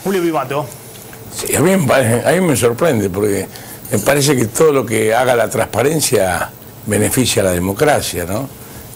Julio Pimato. Sí, a mí me sorprende porque me parece que todo lo que haga la transparencia beneficia a la democracia, ¿no?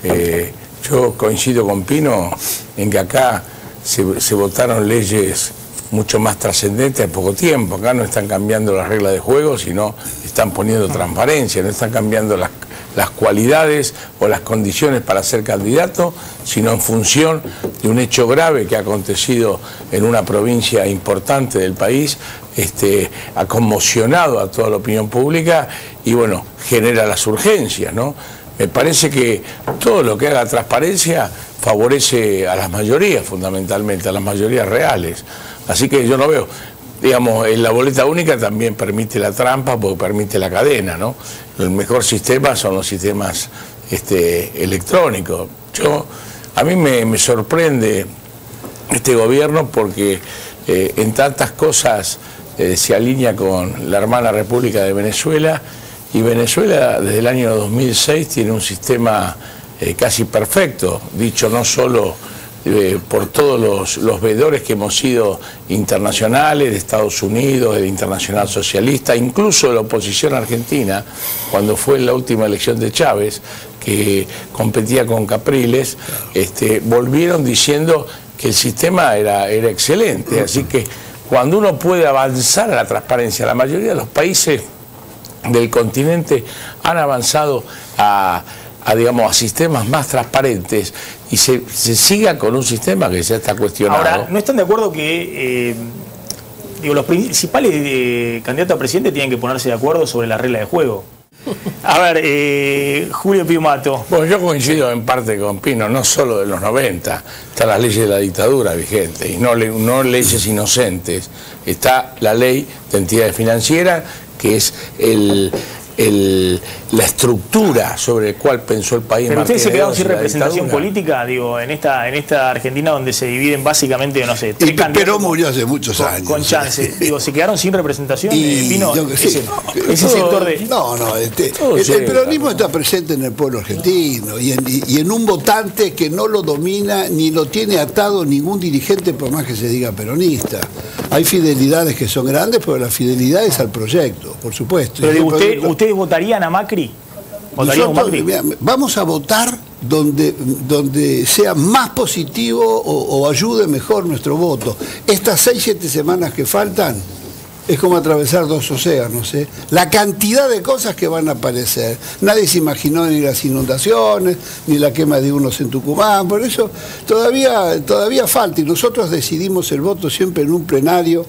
Yo coincido con Pino en que acá se votaron leyes mucho más trascendentes en poco tiempo. Acá no están cambiando las reglas de juego, sino están poniendo transparencia, no están cambiando las cualidades o las condiciones para ser candidato, sino en función de un hecho grave que ha acontecido en una provincia importante del país, ha conmocionado a toda la opinión pública y bueno, genera las urgencias, ¿no? Me parece que todo lo que haga transparencia favorece a las mayorías, fundamentalmente, a las mayorías reales. Así que yo no veo, digamos, en la boleta única también permite la trampa porque permite la cadena, ¿no? El mejor sistema son los sistemas electrónicos. A mí me sorprende este gobierno porque en tantas cosas se alinea con la hermana República de Venezuela, y Venezuela desde el año 2006 tiene un sistema casi perfecto, dicho no solo por todos los veedores que hemos sido internacionales, de Estados Unidos, del Internacional Socialista, incluso de la oposición argentina, cuando fue la última elección de Chávez, que competía con Capriles, volvieron diciendo que el sistema era excelente. Así que cuando uno puede avanzar a la transparencia, la mayoría de los países del continente han avanzado a sistemas más transparentes y se siga con un sistema que ya está cuestionado. Ahora, ¿no están de acuerdo que los principales candidatos a presidente tienen que ponerse de acuerdo sobre la regla de juego? A ver, Julio Pimato. Bueno, yo coincido en parte con Pino, no solo de los 90, están las leyes de la dictadura vigentes, y no leyes inocentes. Está la ley de entidades financieras, que es la estructura sobre la cual pensó el país. Pero ustedes se quedaron sin representación política, digo, en esta Argentina donde se dividen básicamente, no sé, tres candidatos. Pero murió hace muchos años. Con chance. Digo, se quedaron sin representación. Pino, ese sector de. El peronismo está presente en el pueblo argentino y en un votante que no lo domina ni lo tiene atado ningún dirigente, por más que se diga peronista. Hay fidelidades que son grandes, pero la fidelidad es al proyecto, por supuesto. Pero digo, ¿ustedes votarían a Macri? Vamos a votar donde sea más positivo o ayude mejor nuestro voto. Estas 6-7 semanas que faltan es como atravesar dos océanos, ¿eh? La cantidad de cosas que van a aparecer. Nadie se imaginó ni las inundaciones, ni la quema de unos en Tucumán. Por eso todavía falta. Y nosotros decidimos el voto siempre en un plenario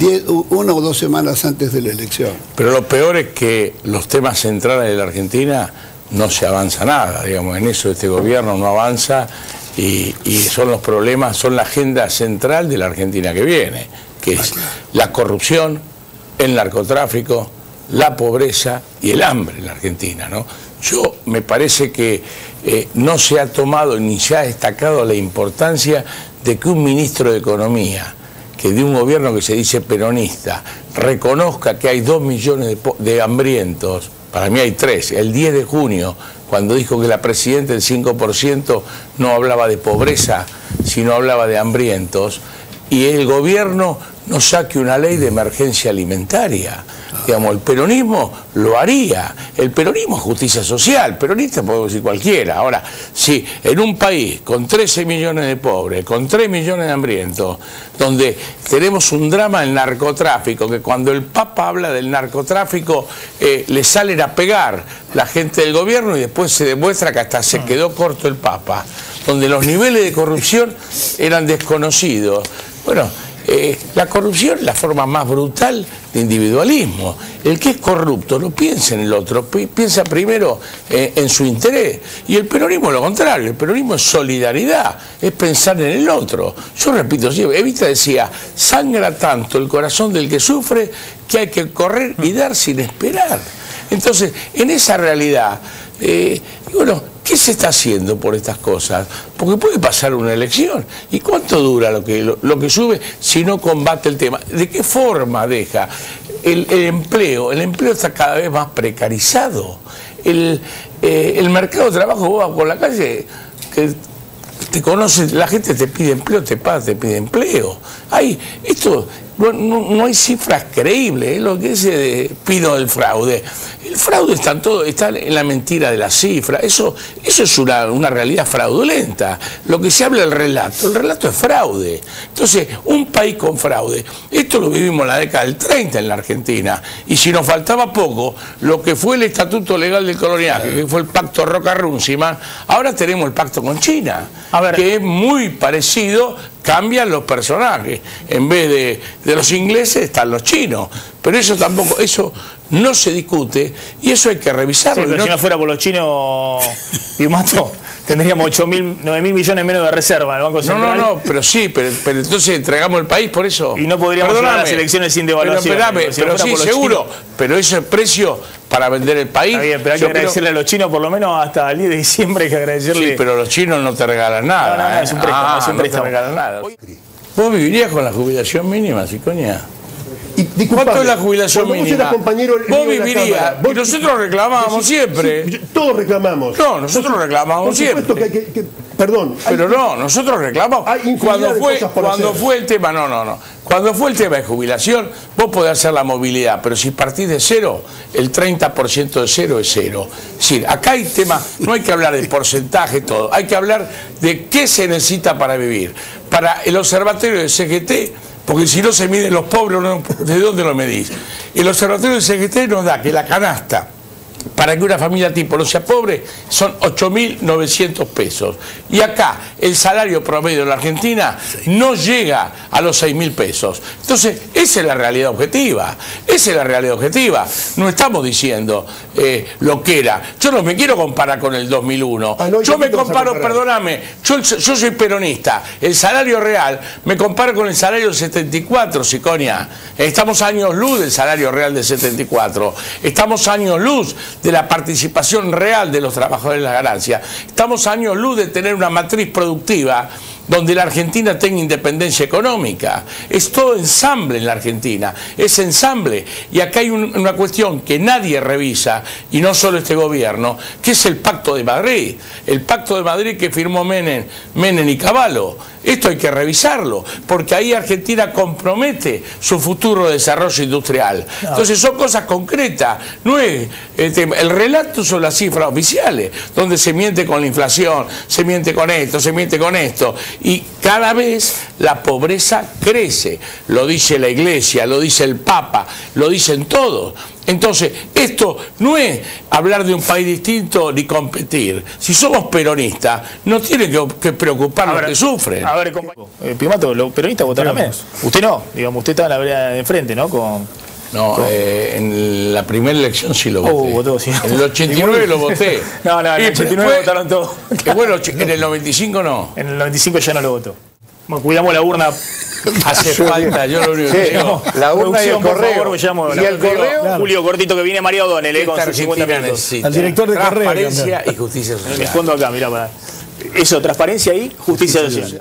1 o 2 semanas antes de la elección. Pero lo peor es que los temas centrales de la Argentina no se avanza nada. Digamos, en eso este gobierno no avanza y son los problemas, son la agenda central de la Argentina que viene, que es la corrupción, el narcotráfico, la pobreza y el hambre en la Argentina, ¿no? Me parece que no se ha tomado ni se ha destacado la importancia de que un ministro de Economía, que de un gobierno que se dice peronista, reconozca que hay 2 millones de hambrientos, para mí hay 3, el 10 de junio, cuando dijo que la presidenta del 5% no hablaba de pobreza, sino hablaba de hambrientos, y el gobierno no saque una ley de emergencia alimentaria. Digamos, el peronismo lo haría. El peronismo es justicia social, peronista podemos decir cualquiera. Ahora, si en un país con 13 millones de pobres, con 3 millones de hambrientos, donde tenemos un drama del narcotráfico, que cuando el Papa habla del narcotráfico le salen a pegar la gente del gobierno y después se demuestra que hasta se quedó corto el Papa, donde los niveles de corrupción eran desconocidos. Bueno, la corrupción es la forma más brutal de individualismo. El que es corrupto no piensa en el otro, piensa primero en su interés. Y el peronismo es lo contrario, el peronismo es solidaridad, es pensar en el otro. Yo repito, Evita decía, sangra tanto el corazón del que sufre que hay que correr y dar sin esperar. Entonces, en esa realidad, ¿qué se está haciendo por estas cosas? Porque puede pasar una elección. ¿Y cuánto dura lo que sube si no combate el tema? ¿De qué forma deja? El empleo está cada vez más precarizado. El mercado de trabajo, vos vas por la calle, que te conoce, la gente te pide empleo, te paga, te pide empleo. Esto no hay cifras creíbles, es lo que dice Pino del fraude. El fraude está en la mentira de las cifras, eso es una realidad fraudulenta. Lo que se habla del relato, el relato es fraude. Entonces, un país con fraude, esto lo vivimos en la década del 30 en la Argentina, y si nos faltaba poco, lo que fue el Estatuto Legal del Coloniaje, que fue el Pacto Roca-Runciman, ahora tenemos el pacto con China, que es muy parecido. Cambian los personajes, en vez de los ingleses están los chinos, pero eso no se discute y eso hay que revisarlo. Sí, pero si no fuera por los chinos, Piumato, tendríamos 9.000 millones menos de reserva en el Banco Central. No, pero entonces entregamos el país por eso. Y no podríamos ganar las elecciones sin devaluación. Pero sí, seguro, pero ese es el precio para vender el país. Está bien, pero hay que agradecerle a los chinos por lo menos hasta el 10 de diciembre, hay que agradecerle. Sí, pero los chinos no te regalan nada. No, es un préstamo, es un préstamo. No te regalan nada. ¿Vos vivirías con la jubilación mínima, Ciconia? ¿Cuánto es la jubilación mínima? Vos vivirías, y nosotros reclamábamos siempre. Todos reclamamos. No, nosotros reclamábamos siempre. Perdón. Pero no, nosotros reclamamos. Cuando fue el tema, Cuando fue el tema de jubilación, vos podés hacer la movilidad, pero si partís de cero, el 30% de cero es cero. Es decir, acá hay tema, no hay que hablar de porcentaje, todo, hay que hablar de qué se necesita para vivir. Para el observatorio del CGT, porque si no se miden los pobres, ¿de dónde lo medís? El observatorio del CGT nos da que la canasta, para que una familia tipo no sea pobre, son 8.900 pesos. Y acá el salario promedio en la Argentina no llega a los 6.000 pesos. Entonces, esa es la realidad objetiva. Esa es la realidad objetiva. No estamos diciendo lo que era. Yo no me quiero comparar con el 2001. Yo me comparo, perdóname, yo soy peronista. El salario real me comparo con el salario del 74, Ciconia. Estamos años luz del salario real del 74. Estamos años luz de la participación real de los trabajadores en la ganancia. Estamos a años luz de tener una matriz productiva donde la Argentina tenga independencia económica. Es todo ensamble en la Argentina, es ensamble. Y acá hay una cuestión que nadie revisa, y no solo este gobierno, que es el Pacto de Madrid. El Pacto de Madrid que firmó Menem y Cavallo. Esto hay que revisarlo, porque ahí Argentina compromete su futuro desarrollo industrial. Entonces son cosas concretas, no es el relato son las cifras oficiales, donde se miente con la inflación, se miente con esto, se miente con esto, y cada vez la pobreza crece. Lo dice la Iglesia, lo dice el Papa, lo dicen todos. Entonces, esto no es hablar de un país distinto ni competir. Si somos peronistas, no tiene que preocuparnos los que sufren. A ver, Piumato, los peronistas votaron menos. Usted no, digamos, usted está en la vereda de enfrente, ¿no? En la primera elección sí lo voté. Votó, sí. En el 89 lo voté. En el 89 votaron todos. Bueno, en el 95 no. En el 95 ya no lo votó. Bueno, cuidamos la urna. Hace falta, yo lo único que digo. La urna y el correo. Y el correo. Julio Cortito, que viene María O'Donnell, con sus 50 minutos. Al director de correo. Transparencia y justicia social. Me escondo acá, mirá, para. Eso, transparencia y justicia social.